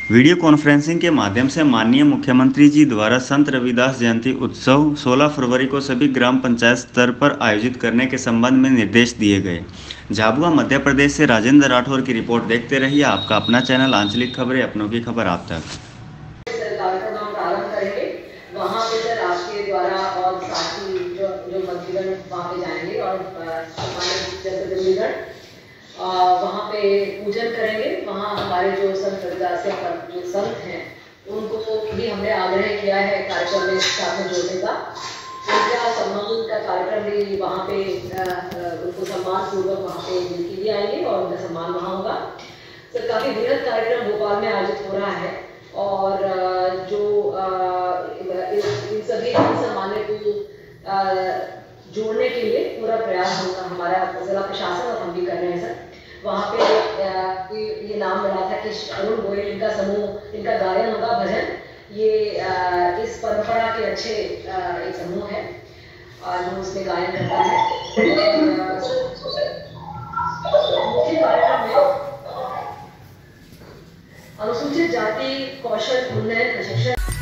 Video conferencing के माध्यम से माननीय मुख्यमंत्री जी द्वारा संत रविदास जयंती उत्सव 16 फरवरी को सभी ग्राम पंचायत स्तर पर आयोजित करने के संबंध में निर्देश दिए गए। झाबुआ मध्य प्रदेश से राजेंद्र राठौर की रिपोर्ट देखते रहिए आपका अपना चैनल आंचलिक खबरें, अपनों की खबर आप तक। कार्यक्रम हम प्रारंभ करेंगे वहाँ पे सर आपके द्वारा और साथी जो मंत्रीगण वहाँ पे जाएंगे और जनप्रतिनिधिगण वहाँ पे पूजन करेंगे। वहाँ हमारे जो संत रविदास जो संत हैं उनको भी हमने आग्रह किया है कार्यक्रम में साथ में जोड़ने का। उनका सम्मान का कार्यक्रम भी वहाँ पे उनको सम्मान पूर्वक वहाँ पे मिलके भी आएंगे और उनका सम्मान वहाँ होगा। सर काफ़ी बृहद कार्यक्रम भोपाल में आयोजित हो रहा है और जो इन सभी सम्मानों को जोड़ने के लिए पूरा प्रयास होगा हमारा जिला प्रशासन और हम भी कर रहे हैं सर। वहाँ पे ये नाम मिला था कि अरुण गोयल इनका समूह, इनका गायन होगा भजन। ये इस परंपरा के अच्छे एक समूह है जो उसमें गायन करता है। मुख्य कार्यक्रम में अनुसूचित जाति कौशल उन्नयन प्रशिक्षण